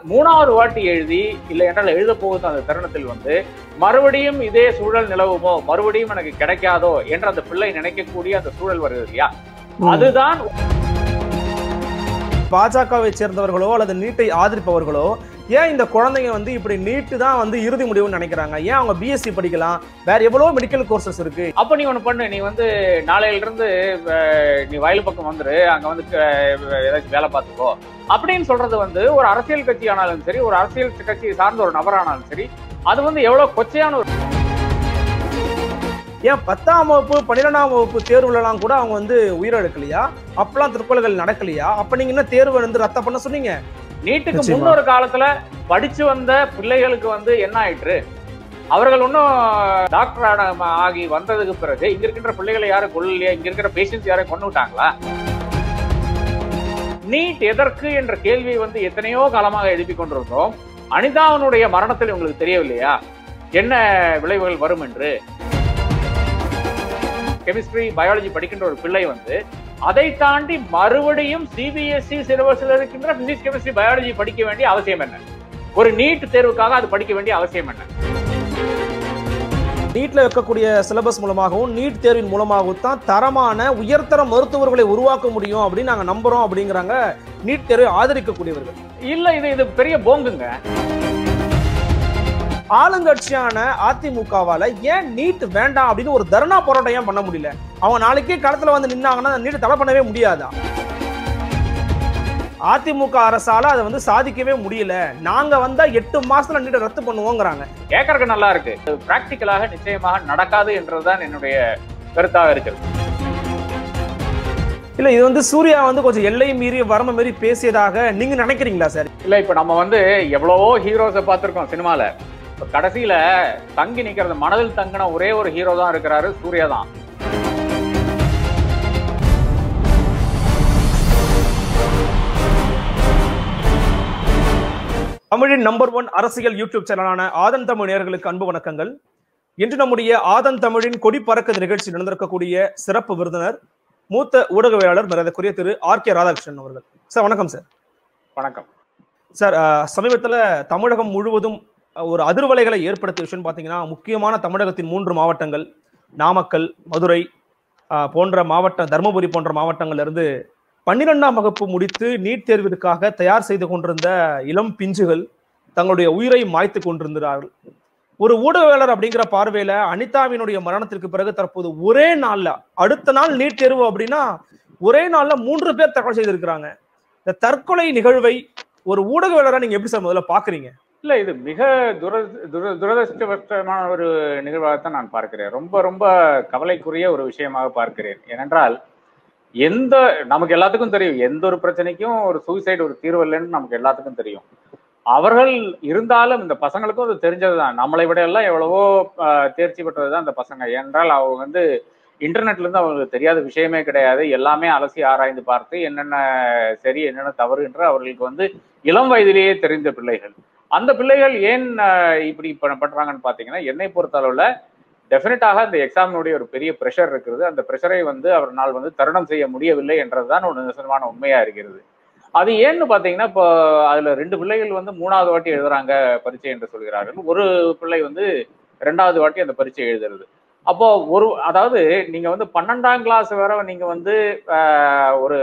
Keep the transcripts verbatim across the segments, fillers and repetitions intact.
மூணாவது வாட்டி எழுதி இல்லை என்றால் எழுத போகுது அந்த தருணத்தில் வந்து மறுபடியும் இதே சூழல் நிலவுமோ, மறுபடியும் எனக்கு கிடைக்காதோ என்று அந்த பிள்ளை நினைக்கக்கூடிய அந்த சூழல் வருது இல்லையா? அதுதான் பாஜகவை சேர்ந்தவர்களோ அல்லது நீட்டை ஆதரிப்பவர்களோ ஏன் இந்த குழந்தைங்க வந்து இப்படி நீட்டு தான் வந்து இறுதி முடிவுன்னு நினைக்கிறாங்க? ஏன் அவங்க பிஎஸ்சி படிக்கலாம், வேற எவ்வளவு மெடிக்கல் கோர்சஸ் இருக்கு. அப்ப நீ ஒண்ணு பண்ணு, நீ வந்து நாளையில இருந்து நீ வயல் பக்கம் வந்துரு, அங்க வந்து ஏதாச்சும் வேலை பார்த்துக்கோ அப்படின்னு சொல்றது வந்து ஒரு அரசியல் கட்சி ஆனாலும் சரி, ஒரு அரசியல் கட்சியை சார்ந்த ஒரு நபரானாலும் சரி, அது வந்து எவ்வளவு கொச்சையான ஒரு. ஏன் பத்தாம் வகுப்பு பன்னிரெண்டாம் வகுப்பு தேர்வுலாம் கூட அவங்க வந்து உயிரிழக்கலையா? அப்பெல்லாம் தற்கொலைகள் நடக்கலையா? அப்ப நீங்க என்ன தேர்வு வந்து ரத்த பண்ண சொன்னீங்க? நீட்டுக்கு முன்னொரு காலத்துல படிச்சு வந்த பிள்ளைகளுக்கு வந்து என்ன ஆயிற்று? அவர்கள் இன்னும் டாக்டர் ஆகி வந்ததுக்கு பிறகு இங்க இருக்கின்ற பிள்ளைகளை யாரும் கொள்ளலையா? இங்க இருக்கிற பேஷண்ட்ஸ் யாரும் கொண்டு விட்டாங்களா? நீட் எதற்கு என்ற கேள்வியை வந்து எத்தனையோ காலமாக எழுப்பி கொண்டிருந்தோம். அனிதாவனுடைய மரணத்தில் உங்களுக்கு தெரியவில்லையா என்ன விளைவுகள் வரும் என்று? கெமிஸ்ட்ரி பயாலஜி படிக்கின்ற ஒரு பிள்ளை வந்து அதை தாண்டி மறுபடியும் சிபிஎஸ்இ சிலபஸ்ல இருக்கின்ற பிசிக்ஸ் கெமிஸ்ட்ரி பயாலஜி படிக்க வேண்டிய அவசியம் என்ன? ஒரு நீட் தேர்வுக்காக அது படிக்க வேண்டிய அவசியம் என்ன? நீட்ல இருக்கக்கூடிய சிலபஸ் மூலமாகவும் நீட் தேர்வின் மூலமாகவும் தான் தரமான உயர்தர மருத்துவர்களை உருவாக்க முடியும் அப்படின்னு நாங்க நம்புறோம் அப்படிங்கிறாங்க நீட் தேர்வை ஆதரிக்கக்கூடியவர்கள். இல்ல, இது இது பெரிய போங்குங்க. ஆளுங்கட்சியான அதிமுகவால ஏன் நீட் வேண்டாம் அப்படின்னு ஒரு தர்ணா போராட்டம் ஏன் பண்ண முடியல? அவங்க நாளைக்கே களத்துல வந்து நின்னாங்கன்னா நீட் தடை பண்ணவே முடியாதா? அதிமுக அரசால அதை வந்து சாதிக்கவே முடியல. நாங்க வந்தா எட்டு மாசத்துல நீட்டை ரத்து பண்ணுவோங்கிறாங்க. கேட்கறதுக்கு நல்லா இருக்கு. பிராக்டிக்கலாக நிச்சயமாக நடக்காது என்றுதான் என்னுடைய கருத்தாக இருக்கிறது. இல்ல, இது வந்து சூர்யா வந்து கொஞ்சம் எல்லை மீறி வரம்பு மீறி பேசியதாக நீங்க நினைக்கிறீங்களா சார்? இல்ல, இப்ப நம்ம வந்து எவ்வளவோ ஹீரோஸை பார்த்திருக்கோம் சினிமால. கடைசியில தங்கி நிக்கிறது, மனதில் தங்கின ஒரே ஒரு ஹீரோ தான் இருக்கிறாரு, சூர்யா தான். தமிழின் நம்பர் ஒன் அரசியல் யூடியூப் சேனலான ஆதன் தமிழ் நேயர்களுக்கு அன்பு வணக்கங்கள். இன்று நம்முடைய ஆதன் தமிழின் கொடி பறக்க நிகழ்ச்சி நடந்திருக்கக்கூடிய சிறப்பு விருந்தினர் மூத்த ஊடகவியலாளர் மரியாதைக்குரிய திரு ஆர் கே ராதாகிருஷ்ணன் அவர்கள். சார் வணக்கம். சார் வணக்கம் சார். சமீபத்தில் தமிழகம் முழுவதும் ஒரு அதிர்வலைகளை ஏற்படுத்திய விஷயம் பார்த்தீங்கன்னா, முக்கியமான தமிழகத்தின் மூன்று மாவட்டங்கள் நாமக்கல், மதுரை போன்ற மாவட்டம், தருமபுரி போன்ற மாவட்டங்கள்ல இருந்து பன்னிரெண்டாம் வகுப்பு முடித்து நீட் தேர்விற்காக தயார் செய்து கொண்டிருந்த இளம் பிஞ்சுகள் தங்களுடைய உயிரை மாய்த்து கொண்டிருந்தார்கள். ஒரு ஊடகவியலாளர் அப்படிங்கிற பார்வையில அனிதாவினுடைய மரணத்திற்கு பிறகு தற்போது ஒரே நாள்ல, அடுத்த நாள் நீட் தேர்வு அப்படின்னா ஒரே நாள்ல மூன்று பேர் தற்கொலை செய்திருக்கிறாங்க. இந்த தற்கொலை நிகழ்வை ஒரு ஊடகவியலாளரா நீங்க எப்படி சார் முதல்ல பாக்குறீங்க? இல்ல, இது மிக துர துர துரதிருஷ்டவசமான ஒரு நிகழ்வாகத்தான் நான் பார்க்கிறேன். ரொம்ப ரொம்ப கவலைக்குரிய ஒரு விஷயமாக பார்க்கிறேன். ஏனென்றால் எந்த நமக்கு எல்லாத்துக்கும் தெரியும், எந்த ஒரு பிரச்சனைக்கும் ஒரு சூசைடு ஒரு தீர்வு இல்லைன்னு நமக்கு எல்லாத்துக்கும் தெரியும். அவர்கள் இருந்தாலும் இந்த பசங்களுக்கும் அது தெரிஞ்சதுதான். நம்மளை விட எல்லாம் எவ்வளவோ தேர்ச்சி பெற்றதுதான் இந்த பசங்க. ஏனென்றால் அவங்க வந்து இன்டர்நெட்ல இருந்து அவங்களுக்கு தெரியாத விஷயமே கிடையாது. எல்லாமே அலசி ஆராய்ந்து பார்த்து என்னென்ன சரி என்னென்ன தவறு என்று அவர்களுக்கு வந்து இளம் வயதிலேயே தெரிந்த பிள்ளைகள். அந்த பிள்ளைகள் ஏன் இப்படி பண்றாங்கன்னு பாத்தீங்கன்னா, என்னை பொறுத்த அளவுல டெஃபினட்டாக அந்த எக்ஸாமினுடைய ஒரு பெரிய ப்ரெஷர் இருக்கிறது. அந்த ப்ரெஷரை வந்து அவரால் வந்து தருணம் செய்ய முடியவில்லை என்றதுதான் ஒரு நிதர்சனமான உண்மையா இருக்கிறது. அது ஏன்னு பாத்தீங்கன்னா, இப்போ அதுல ரெண்டு பிள்ளைகள் வந்து மூணாவது வாட்டி எழுதுறாங்க பரீட்சை என்று சொல்கிறார்கள். ஒரு பிள்ளை வந்து ரெண்டாவது வாட்டி அந்த பரீட்சை எழுதுறது. அப்போ ஒரு அதாவது நீங்க வந்து பன்னெண்டாம் கிளாஸ் வரை நீங்க வந்து ஒரு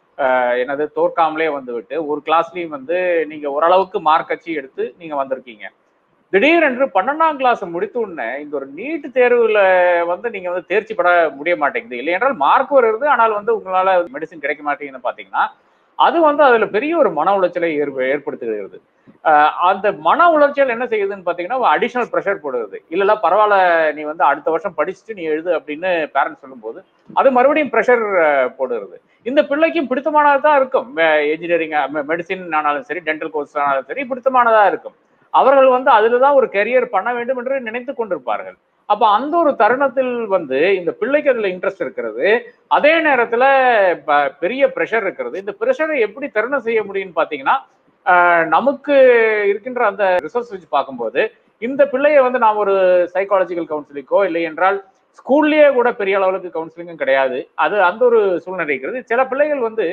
என்னது தோற்காமலே வந்து விட்டு ஒரு கிளாஸ்லயும் வந்து நீங்க ஓரளவுக்கு மார்க் அச்சு எடுத்து நீங்க வந்திருக்கீங்க. திடீரென்று பன்னெண்டாம் கிளாஸ் முடித்த உடனே இந்த ஒரு நீட் தேர்வுல வந்து நீங்க வந்து தேர்ச்சி பெற முடிய மாட்டேங்குது. இல்லை என்றால் மார்க் வருது, ஆனால் வந்து உங்களால மெடிசின் கிடைக்க மாட்டேங்குதுன்னு பாத்தீங்கன்னா, அது வந்து அதுல பெரிய ஒரு மன உளைச்சலை ஏற்படுத்துகிறது. அஹ் அந்த மன உளைச்சல் என்ன செய்யுதுன்னு பாத்தீங்கன்னா, அடிஷனல் ப்ரெஷர் போடுறது. இல்ல பரவாயில்ல, நீ வந்து அடுத்த வருஷம் படிச்சுட்டு நீ எழுது அப்படின்னு பேரண்ட்ஸ் சொல்லும் போது அது மறுபடியும் ப்ரெஷர் போடுறது. இந்த பிள்ளைக்கும் பிடித்தமானதான் இருக்கும். என்ஜினியரிங், மெடிசின் ஆனாலும் சரி, டென்டல் கோர்ஸ் ஆனாலும் சரி, பிடித்தமானதா இருக்கும். அவர்கள் வந்து அதுலதான் ஒரு கெரியர் பண்ண வேண்டும் என்று நினைத்து கொண்டிருப்பார்கள். அப்ப அந்த ஒரு தருணத்தில் வந்து இந்த பிள்ளைக்கு அதுல இன்ட்ரெஸ்ட் இருக்கிறது, அதே நேரத்துல பெரிய ப்ரெஷர் இருக்கிறது. இந்த ப்ரெஷரை எப்படி தருணம் செய்ய முடியும்னு பாத்தீங்கன்னா, நமக்கு இருக்கின்ற அந்த ரிசர்ச் வச்சு பார்க்கும்போது இந்த பிள்ளையை வந்து நாம் ஒரு சைக்காலஜிக்கல் கவுன்சிலிங்கோ இல்லை என்றால் ஸ்கூல்லயே கூட பெரிய அளவுக்கு கவுன்சிலிங்கும் கிடையாது. அது அந்த ஒரு சூழ்நிலை இருக்கிறது. சில பிள்ளைகள் வந்து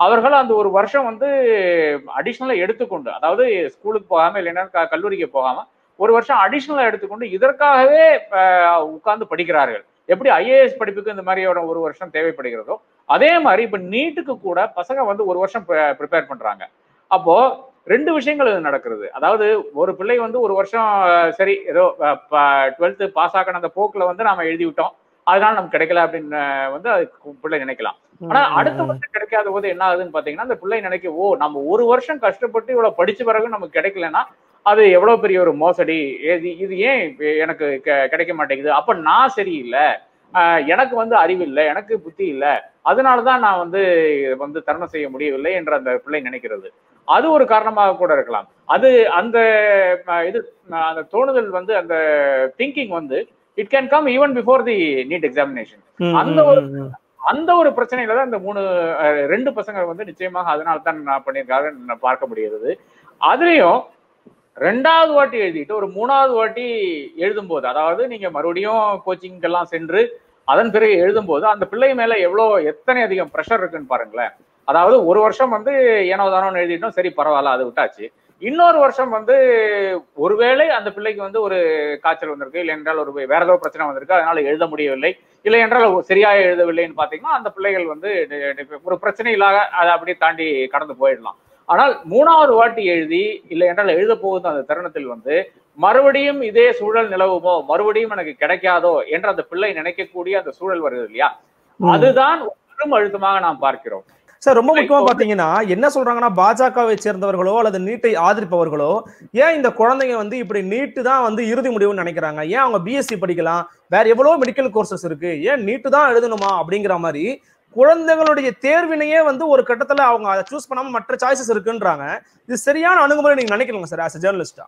அவர்கள் அந்த ஒரு வருஷம் வந்து அடிஷனலா எடுத்துக்கொண்டு, அதாவது ஸ்கூலுக்கு போகாம இல்லைன்னா கல்லூரிக்கு போகாம ஒரு வருஷம் அடிஷனலா எடுத்துக்கொண்டு இதற்காகவே உட்கார்ந்து படிக்கிறார்கள். எப்படி ஐஏஎஸ் படிப்புக்கு இந்த மாதிரியோட ஒரு வருஷம் தேவைப்படுகிறதோ அதே மாதிரி இப்ப நீட்டுக்கு கூட பசங்க வந்து ஒரு வருஷம் ப்ரிப்பேர் பண்றாங்க. அப்போ ரெண்டு விஷயங்கள் நடக்கிறது. அதாவது ஒரு பிள்ளை வந்து ஒரு வருஷம் சரி ஏதோ டுவெல்த் பாஸ் ஆகின அந்த போக்குல வந்து நாம எழுதி விட்டோம், அதனால நமக்கு கிடைக்கல அப்படின்னு வந்து பிள்ளை நினைக்கலாம். ஆனா அடுத்த வருஷம் கிடைக்காத போது என்ன ஆகுதுன்னு பாத்தீங்கன்னா அந்த பிள்ளை நினைக்க, ஓ நம்ம ஒரு வருஷம் கஷ்டப்பட்டு இவ்வளவு படிச்ச பிறகு நமக்கு கிடைக்கலன்னா அது எவ்வளவு பெரிய ஒரு மோசடி, இது ஏன் எனக்கு கிடைக்க மாட்டேங்குது, அப்ப நான் சரியில்லை, எனக்கு வந்து அறிவு இல்லை, எனக்கு புத்தி இல்லை, அதனாலதான் நான் வந்து வந்து தர்மம் செய்ய முடியவில்லை என்று அந்த பிள்ளை நினைக்கிறது. அது ஒரு காரணமாக கூட இருக்கலாம். அது அந்த இது அந்த தோணுதல் வந்து அந்த திங்கிங் வந்து it can come even before the NEET examination. அந்த ஒரு அந்த ஒரு பிரச்சனையில தான் இந்த மூணு ரெண்டு பசங்க வந்து நிச்சயமாக அதனால தான் நான் பண்ணியிருக்காங்க பார்க்க முடிகிறது. அதுலயும் ரெண்டாவது வாட்டி எழுதிட்டு ஒரு மூணாவது வாட்டி எழுதும் போது, அதாவது நீங்க மறுபடியும் கோச்சிங் எல்லாம் சென்று அதன் பிறகு எழுதும் போது அந்த பிள்ளை மேல எவ்வளவு எத்தனை அதிகம் ப்ரெஷர் இருக்குன்னு பாருங்களேன். அதாவது ஒரு வருஷம் வந்து ஏனோ தானோன்னு எழுதிட்டோம், சரி பரவாயில்ல அது விட்டாச்சு. இன்னொரு வருஷம் வந்து ஒருவேளை அந்த பிள்ளைக்கு வந்து ஒரு காய்ச்சல் வந்திருக்கு, இல்லை என்றால் ஒரு வேற ஏதோ பிரச்சனை வந்திருக்கு, அதனால எழுத முடியவில்லை, இல்லை என்றால் சரியாக எழுதவில்லைன்னு பாத்தீங்கன்னா அந்த பிள்ளைகள் வந்து ஒரு பிரச்சனை இல்லாத அதை அப்படியே தாண்டி கடந்து போயிடலாம். ஆனால் மூணாவது வாட்டி எழுதி இல்லை என்றால் எழுத போகுது அந்த தருணத்தில் வந்து மறுபடியும் இதே சூழல் நிலவுமோ, மறுபடியும் எனக்கு கிடைக்காதோ என்ற அந்த பிள்ளை நினைக்கக்கூடிய அந்த சூழல் வருது இல்லையா, அதுதான் பெரும் அழுத்தமாக நாம் பார்க்கிறோம். சார் ரொம்ப முக்கியமா பாத்தீங்கன்னா என்ன சொல்றாங்கன்னா, பாஜகவை சேர்ந்தவர்களோ அல்லது நீட்டை ஆதரிப்பவர்களோ ஏன் இந்த குழந்தைங்க வந்து இப்படி நீட்டு தான் வந்து இறுதி முடிவுன்னு நினைக்கிறாங்க, ஏன் அவங்க பிஎஸ்சி படிக்கலாம், வேற எவ்வளவு மெடிக்கல் கோர்சஸ் இருக்கு, ஏன் நீட்டு தான் எழுதணுமா அப்படிங்கிற மாதிரி குழந்தைகளுடைய தேர்வினையே வந்து ஒரு கட்டத்துல அவங்க அதை சூஸ் பண்ணாம மற்ற சாய்ஸஸ் இருக்குன்றாங்க. இது சரியான அணுகுமுறை நீங்க நினைக்கிறீங்க சார் ஆஸ் எ ஜெர்னலிஸ்டா?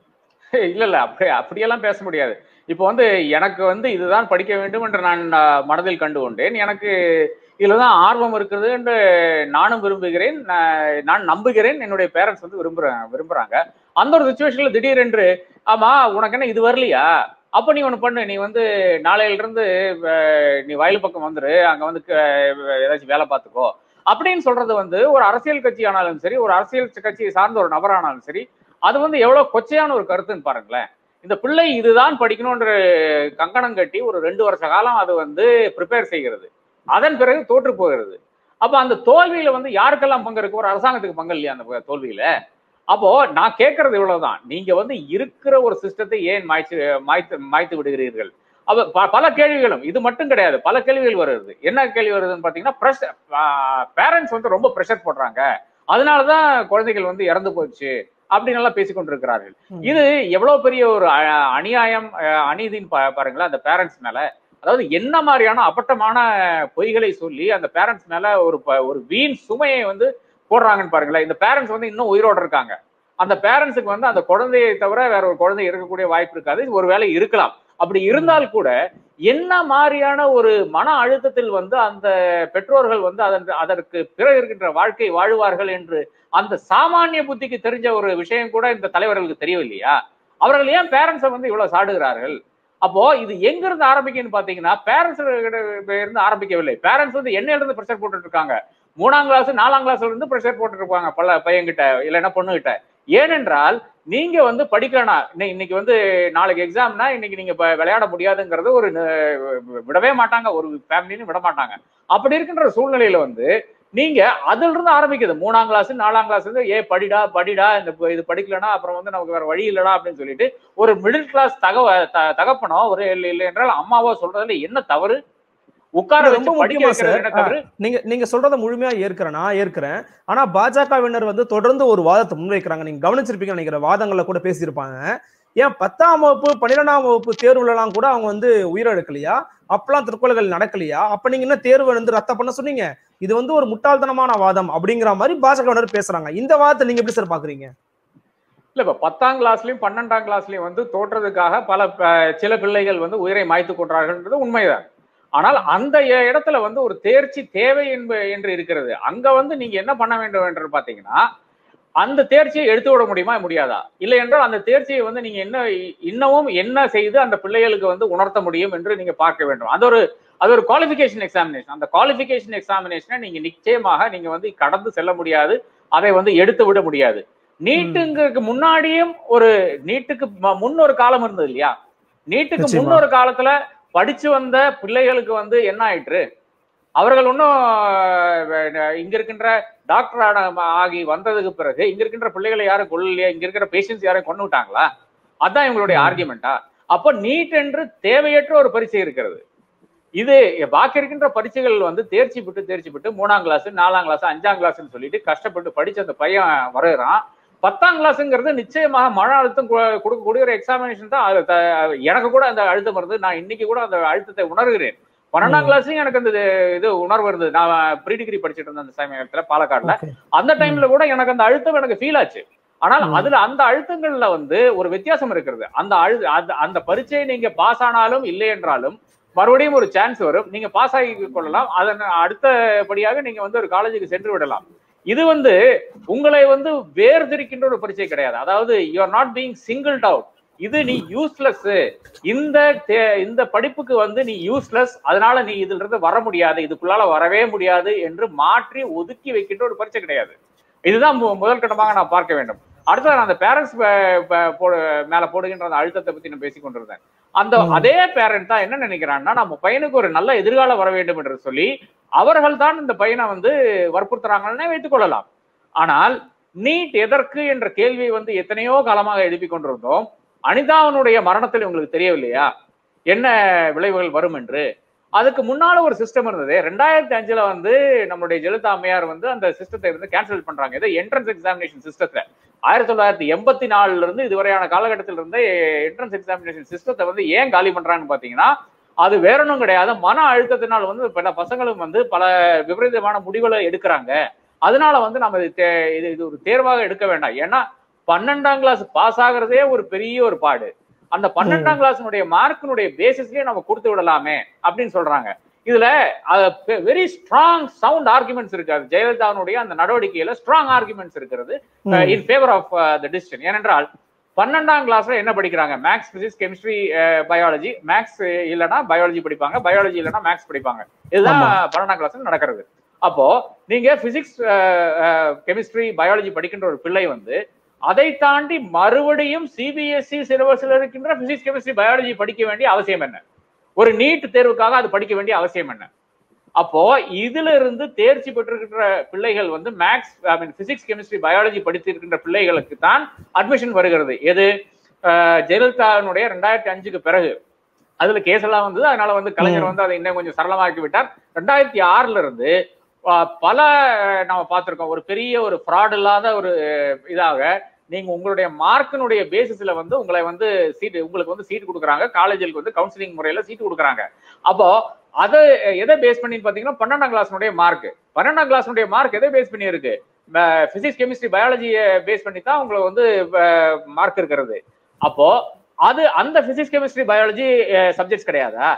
இல்ல இல்ல அப்படி அப்படியெல்லாம் பேச முடியாது. இப்போ வந்து எனக்கு வந்து இதுதான் படிக்க வேண்டும் என்று நான் மனதில் கண்டு கொண்டேன், எனக்கு இதுலதான் ஆர்வம் இருக்கிறது என்று நானும் விரும்புகிறேன், நான் நம்புகிறேன், என்னுடைய பேரண்ட்ஸ் வந்து விரும்புறாங்க விரும்புறாங்க அந்த ஒரு சுச்சுவேஷன்ல திடீரென்று ஆமா உனக்கு என்ன இது வரலையா, அப்ப நீ ஒண்ணு பண்ணு, நீ வந்து நாளையில இருந்து நீ வயல் பக்கம் வந்துரு, அங்க வந்து ஏதாச்சும் வேலை பார்த்துக்கோ அப்படின்னு சொல்றது வந்து ஒரு அரசியல் கட்சி ஆனாலும் சரி, ஒரு அரசியல் கட்சியை சார்ந்த ஒரு நபர் ஆனாலும் சரி, அது வந்து எவ்வளவு கொச்சையான ஒரு கருத்துன்னு பாருங்களேன். இந்த பிள்ளை இதுதான் படிக்கணும்ன்ற கங்கணம் கட்டி ஒரு ரெண்டு வருஷ காலம் அது வந்து ப்ரிப்பேர் செய்கிறது, அதன் பிறகு தோற்று போகிறது. அப்ப அந்த தோல்வியில வந்து யாருக்கெல்லாம் பங்கு இருக்கு, ஒரு அரசாங்கத்துக்கு பங்கு இல்லையா அந்த தோல்வியில? அப்போ நான் கேட்கறது இவ்வளவுதான், நீங்க வந்து இருக்கிற ஒரு சிஸ்டத்தை ஏன் மாய்ச்சு மாய்த்து மாய்த்து விடுகிறீர்கள்? அப்ப பல கேள்விகளும், இது மட்டும் கிடையாது, பல கேள்விகள் வருது. என்ன கேள்வி வருதுன்னு பாத்தீங்கன்னா, பேரண்ட்ஸ் வந்து ரொம்ப ப்ரெஷர் போடுறாங்க, அதனாலதான் குழந்தைகள் வந்து இறந்து போயிடுச்சு அப்படின்னு எல்லாம் பேசிக்கொண்டிருக்கிறார்கள். இது எவ்வளவு பெரிய ஒரு அநியாயம், அநீதின்னு பாருங்களேன் அந்த பேரண்ட்ஸ் மேல. அதாவது என்ன மாதிரியான அப்பட்டமான பொய்களை சொல்லி அந்த பேரண்ட்ஸ் மேல ஒரு ஒரு வீண் சுமையை வந்து போடுறாங்கன்னு பாருங்களேன். இந்த பேரண்ட்ஸ் வந்து இன்னும் உயிரோடு இருக்காங்க, அந்த பேரண்ட்ஸுக்கு வந்து அந்த குழந்தையை தவிர வேற ஒரு குழந்தை இருக்கக்கூடிய வாய்ப்பு இருக்காது, ஒரு வேளை இருக்கலாம். அப்படி இருந்தால் கூட என்ன மாதிரியான ஒரு மன அழுத்தத்தில் வந்து அந்த பெற்றோர்கள் வந்து அதன் அதற்கு பிறகு இருக்கின்ற வாழ்க்கை வாழ்வார்கள் என்று அந்த சாமானிய புத்திக்கு தெரிஞ்ச ஒரு விஷயம் கூட இந்த தலைவர்களுக்கு தெரியவில்லையா? அவர்கள் ஏன் பேரண்ட்ஸை வந்து இவ்வளவு சாடுகிறார்கள்? அப்போ இது எங்க இருந்து ஆரம்பிக்குன்னு பாத்தீங்கன்னா பேரண்ட்ஸ் இருந்து ஆரம்பிக்கவில்லை. பேரண்ட்ஸ் வந்து என்னையில இருந்து ப்ரெஷர் போட்டுட்டு இருக்காங்க, மூணாம் கிளாஸ் நாலாம் கிளாஸ்ல இருந்து ப்ரெஷர் போட்டுட்டு இருப்பாங்க பல பையன்கிட்ட இல்லைன்னா பொண்ணுகிட்ட. ஏனென்றால் நீங்க வந்து படிக்கணும், இன்னைக்கு வந்து நாளைக்கு எக்ஸாம்னா இன்னைக்கு நீங்க விளையாட முடியாதுங்கிறது ஒரு விடவே மாட்டாங்க, ஒரு ஃபேமிலின்னு விட மாட்டாங்க. அப்படி இருக்கின்ற சூழ்நிலையில வந்து நீங்க அதுல இருந்து ஆரம்பிக்குது, மூணாம் கிளாஸ் நாலாம் கிளாஸ் வந்து ஏ படிடா படிடா, இந்த இது படிக்கலன்னா அப்புறம் வந்து நமக்கு வேற வழி இல்லடா அப்படின்னு சொல்லிட்டு ஒரு மிடில் கிளாஸ் தகவ தகப்பனோ ஒரு இல்லை என்றால் அம்மாவோ சொல்றதுல என்ன தவறு? உட்கார ரொம்ப முக்கியமா சார், நீங்க நீங்க சொல்றத முழுமையா ஏற்கிறேன், நான் ஏற்கிறேன். ஆனா பாஜகவினர் வந்து தொடர்ந்து ஒரு வாதத்தை முன்வைக்கிறாங்க, நீங்க கவனிச்சிருப்பீங்க நினைக்கிற வாதங்கள்ல கூட பேசியிருப்பாங்க. ஏன் பத்தாம் வகுப்பு பன்னிரெண்டாம் வகுப்பு தேர்வுலாம் கூட அவங்க வந்து உயிரிழக்கலையா, அப்பெல்லாம் திருக்கொலைகள் நடக்கலையா, அப்ப நீங்க என்ன தேர்வு வந்து ரத்த பண்ண சொன்னீங்க? இது வந்து ஒரு முட்டாள்தனமான வாதம் அப்படிங்கிற மாதிரி பாஜகவினர் பேசுறாங்க. இந்த வாதத்தை நீங்க எப்படி சார் பாக்குறீங்க? இல்ல இப்ப பத்தாம் கிளாஸ்லயும் பன்னெண்டாம் கிளாஸ்லயும் வந்து தோற்றதுக்காக பல சில பிள்ளைகள் வந்து உயிரை மாய்த்து கொண்டார்கள்ன்றது உண்மைதான். ஆனால் அந்த இடத்துல வந்து ஒரு தேர்ச்சி தேவை என்று இருக்கிறது. அங்க வந்து நீங்க என்ன பண்ண வேண்டும் என்று பாத்தீங்கன்னா, அந்த தேர்ச்சியை எடுத்து விட முடியுமா முடியாதா? இல்லை என்றால் அந்த தேர்ச்சியை வந்து நீங்க என்ன இன்னமும் என்ன செய்து அந்த பிள்ளைகளுக்கு வந்து உணர்த்த முடியும் என்று நீங்க பார்க்க வேண்டும். அது ஒரு அது ஒரு குவாலிஃபிகேஷன் எக்ஸாமினேஷன். அந்த குவாலிஃபிகேஷன் எக்ஸாமினேஷனை நீங்க நிச்சயமாக நீங்க வந்து கடந்து செல்ல முடியாது, அதை வந்து எடுத்து விட முடியாது. நீட்டுங்கிறதுக்கு முன்னாடியும் ஒரு நீட்டுக்கு முன் ஒரு காலம் இருந்தது இல்லையா? நீட்டுக்கு முன்னொரு காலத்துல படிச்சு வந்த பிள்ளைகளுக்கு வந்து என்ன ஆயிற்று? அவர்கள் இன்னும் இங்க இருக்கின்ற டாக்டர் ஆகி வந்ததுக்கு பிறகு இங்க இருக்கின்ற பிள்ளைகளை யாரும் கொள்ளலையா? இங்க இருக்கிற பேஷண்ட்ஸ் யாரும் கொண்டு விட்டாங்களா? அதான் இவங்களுடைய ஆர்கியூமெண்டா? அப்ப நீட் என்று தேவையற்ற ஒரு பரீட்சை இருக்கிறது. இது பாக்கி இருக்கின்ற பரீட்சைகள் வந்து தேர்ச்சி பெற்று தேர்ச்சி பெற்று மூணாம் கிளாஸ் நாலாம் கிளாஸ் அஞ்சாம் கிளாஸ்ன்னு சொல்லிட்டு கஷ்டப்பட்டு படிச்சு அந்த பையன் வருகிறான். பத்தாம் கிளாஸ்ங்கிறது நிச்சயமாக மன அழுத்தம் கொடுக்கக்கூடிய ஒரு எக்ஸாமினேஷன் தான். எனக்கு கூட அந்த அழுத்தம் வருது. நான் இன்னைக்கு கூட அந்த அழுத்தத்தை உணர்கிறேன். பன்னெண்டாம் கிளாஸ்லயும் எனக்கு அந்த இது உணர்வு வருது. நான் ப்ரீ டிகிரி படிச்சுட்டு இருந்தேன் அந்த சமயத்துல பாலக்காடுல. அந்த டைம்ல கூட எனக்கு அந்த அழுத்தம் எனக்கு ஃபீல் ஆச்சு. ஆனால் அதுல அந்த அழுத்தங்கள்ல வந்து ஒரு வித்தியாசம் இருக்கிறது. அந்த அழு அந்த பரீட்சையை நீங்க பாஸ் ஆனாலும் இல்லை என்றாலும் மறுபடியும் ஒரு சான்ஸ் வரும். நீங்க பாஸ் ஆகி கொள்ளலாம். அதன் அடுத்தபடியாக நீங்க வந்து ஒரு காலேஜுக்கு சென்று விடலாம். இது வந்து உங்களை வந்து வேர்திருக்கின்ற ஒரு பரீட்சை கிடையாது. அதாவது you are not being singled out. இது நீ யூஸ்லெஸ், இந்த இந்த படிப்புக்கு வந்து நீ யூஸ்லெஸ், அதனால நீ இதுல இருந்து வர முடியாது, இதுக்குள்ளால வரவே முடியாது என்று மாற்றி ஒதுக்கி வைக்கின்ற ஒரு பரீட்சை கிடையாது. இதுதான் முதல் கட்டமாக நான் பார்க்க வேண்டும். அடுத்தது அந்த பேரண்ட்ஸ் மேல போடுகின்ற அந்த அழுத்தத்தை பத்தி நான் பேசிக் கொண்டிருந்தேன். அந்த அதே பேரண்ட் தான் என்ன நினைக்கிறான்னா, நம்ம பையனுக்கு ஒரு நல்ல எதிர்காலம் வர வேண்டும் என்று சொல்லி அவர்கள் தான் இந்த பையனை வந்து வற்புறுத்துறாங்கன்னு வைத்துக் கொள்ளலாம். ஆனால் நீட் எதற்கு என்ற கேள்வியை வந்து எத்தனையோ காலமாக எழுப்பிக் கொண்டிருந்தோம். அனிதாவனுடைய மரணத்தில் உங்களுக்கு தெரியவில்லையா என்ன விளைவுகள் வரும் என்று? அதுக்கு முன்னால ஒரு சிஸ்டம் இருந்தது. ரெண்டாயிரத்தி அஞ்சுல வந்து நம்மளுடைய ஜெயலலிதா அம்மையார் வந்து அந்த சிஸ்டத்தை வந்து கேன்சல் பண்றாங்க. இது என்ட்ரன்ஸ் எக்ஸாமினேஷன் சிஸ்டத்தை ஆயிரத்தி தொள்ளாயிரத்தி எண்பத்தி நாலுல இருந்து இதுவரையான காலகட்டத்தில் இருந்த என்ட்ரன்ஸ் எக்ஸாமினேஷன் சிஸ்டத்தை வந்து ஏன் காலி பண்றாங்கன்னு பாத்தீங்கன்னா, அது வேற ஒன்றும் கிடையாது. மன அழுத்தத்தினால் வந்து பல பசங்களும் வந்து பல விபரீதமான முடிவுகளை எடுக்கிறாங்க. அதனால வந்து நம்ம இது இது ஒரு தேர்வாக எடுக்க வேண்டாம். ஏன்னா பன்னெண்டாம் கிளாஸ் பாஸ் ஆகிறதே ஒரு பெரிய ஒரு பாடு. அந்த பன்னெண்டாம் கிளாஸினுடைய மார்க்கினுடைய பேசிஸ்லயே நம்ம கொடுத்து விடலாமே அப்படின்னு சொல்றாங்க. இதுல வெரி ஸ்ட்ராங் சவுண்ட் ஆர்குமெண்ட்ஸ் இருக்காது. ஜெயலலிதாவுடைய அந்த நடவடிக்கையில ஸ்ட்ராங் ஆர்குமெண்ட்ஸ் இருக்கிறது in favour of the decision. ஏனென்றால் பன்னெண்டாம் கிளாஸ்ல என்ன படிக்கிறாங்க? Maths, physics, chemistry, biology. Maths இல்லைன்னா பயாலஜி படிப்பாங்க, பயாலஜி இல்லைன்னா மேக்ஸ் படிப்பாங்க. இதுதான் பன்னெண்டாம் கிளாஸ்ல நடக்கிறது. அப்போ நீங்க பிசிக்ஸ், கெமிஸ்ட்ரி, பயாலஜி படிக்கின்ற ஒரு பிள்ளை வந்து அதை தாண்டி மறுபடியும் சிபிஎஸ்இ சிலபஸ்ல இருக்கின்ற பிசிக்ஸ், கெமிஸ்ட்ரி, பயாலஜி படிக்க வேண்டிய அவசியம் என்ன? ஒரு நீட் தேர்வுக்காக அது படிக்க வேண்டிய அவசியம் என்ன? அப்போ இதுல இருந்து தேர்ச்சி பெற்றிருக்கின்ற பிள்ளைகள் வந்து maths, I mean physics, chemistry, biology படித்திருக்கின்ற பிள்ளைகளுக்கு தான் அட்மிஷன் வருகிறது. எது? ஜெயலலிதாவுடைய ரெண்டாயிரத்தி அஞ்சுக்கு பிறகு அதுல கேஸ் எல்லாம் வந்தது. அதனால வந்து கலைஞர் வந்து அதை இன்னும் கொஞ்சம் சரளமாக்கி விட்டார். ரெண்டாயிரத்தி ஆறுல இருந்து பல நம்ம பார்த்திருக்கோம். ஒரு பெரிய ஒரு ஃப்ராட் இல்லாத ஒரு இதாக நீங்க உங்களுடைய மார்க்கினுடைய பேசிஸ்ல வந்து உங்களை வந்து சீட்டு உங்களுக்கு வந்து சீட் கொடுக்குறாங்க. காலேஜுக்கு வந்து கவுன்சிலிங் முறையில சீட்டு கொடுக்குறாங்க. அப்போ அதை எதை பேஸ் பண்ணி பாத்தீங்கன்னா பன்னெண்டாம் கிளாஸ்னுடைய மார்க் பன்னெண்டாம் கிளாஸ்னுடைய மார்க் எதை பேஸ் பண்ணி இருக்கு? பிசிக்ஸ், கெமிஸ்ட்ரி, பயாலஜியை பேஸ் பண்ணி தான் உங்களுக்கு வந்து மார்க் இருக்கிறது. அப்போ அது அந்த பிசிக்ஸ், கெமிஸ்ட்ரி, பயாலஜி சப்ஜெக்ட்ஸ் கிடையாதா?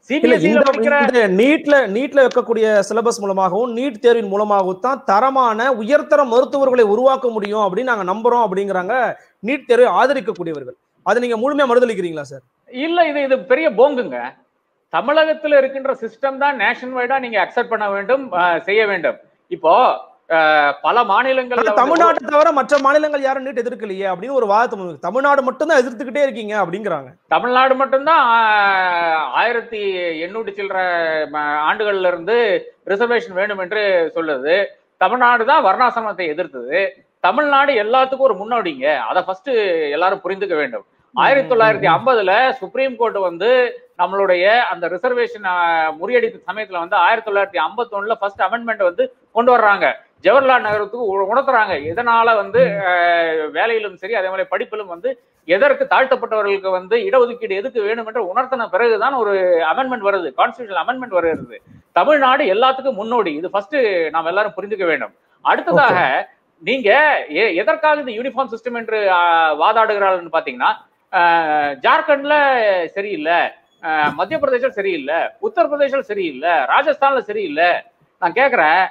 நீட்ல நீட்ல வைக்கக்கூடிய சிலபஸ் மூலமாகவும் நீட் தேர்வின் மூலமாகவும் தான் தரமான உயர்தர மருத்துவர்களை உருவாக்க முடியும் அப்படின்னு நாங்க நம்புறோம் அப்படிங்கிறாங்க நீட் தேர்வை ஆதரிக்கக்கூடியவர்கள். அதை நீங்க முழுமையா மறுதளிக்கிறீங்களா சார்? இல்ல, இது இது பெரிய போங்குங்க. தமிழகத்தில் இருக்கின்ற சிஸ்டம் தான் நேஷன் வைடா நீங்க அக்செப்ட் பண்ண வேண்டும், செய்ய வேண்டும். இப்போ பல மாநிலங்கள், தமிழ்நாட்டை தவிர மற்ற மாநிலங்கள் யாரும் நீட் எதிர்க்கலையே அப்படின்னு ஒரு வாதத்தை தமிழ்நாடு மட்டும் தான் எதிர்த்துக்கிட்டே இருக்கீங்க அப்படிங்கிறாங்க. தமிழ்நாடு மட்டும்தான் ஆயிரத்தி எண்ணூற்றி சில்லற ஆண்டுகள்ல இருந்து ரிசர்வேஷன் வேணும் என்று சொல்லுது. தமிழ்நாடு தான் வர்ணாசிரமத்தை எதிர்த்தது. தமிழ்நாடு எல்லாத்துக்கும் ஒரு முன்னோடிங்க. அதை ஃபர்ஸ்ட் எல்லாரும் புரிந்துக்க வேண்டும். ஆயிரத்தி தொள்ளாயிரத்தி ஐம்பதுல சுப்ரீம் கோர்ட் வந்து நம்மளுடைய அந்த ரிசர்வேஷன் முறியடித்த சமயத்துல வந்து ஆயிரத்தி தொள்ளாயிரத்தி ஐம்பத்தி ஒண்ணுல ஃபர்ஸ்ட் அமெண்ட்மெண்ட் வந்து கொண்டு வர்றாங்க. ஜவஹர்லால் நகரத்துக்கு உணர்த்துறாங்க இதனால வந்து வேலையிலும் சரி அதே மாதிரி படிப்பிலும் வந்து எதற்கு தாழ்த்தப்பட்டவர்களுக்கு வந்து இடஒதுக்கீடு எதுக்கு வேணும் என்று உணர்த்தின பிறகுதான் ஒரு அமெண்ட்மெண்ட் வருது, கான்ஸ்டிடியூஷன் அமெண்ட்மெண்ட் வருகிறது. தமிழ்நாடு எல்லாத்துக்கும் முன்னோடி. இது ஃபர்ஸ்ட் நாம் எல்லாரும் புரிந்துக்க வேண்டும். அடுத்ததாக நீங்க எதற்காக இந்த யூனிஃபார்ம் சிஸ்டம் என்று வாதாடுகிறார்கள் பாத்தீங்கன்னா, ஜார்க்கண்ட்ல சரியில்லை, மத்திய பிரதேசம் சரியில்லை, உத்தரப்பிரதேசம் சரியில்லை, ராஜஸ்தான்ல சரியில்லை. நான் கேக்குறேன்,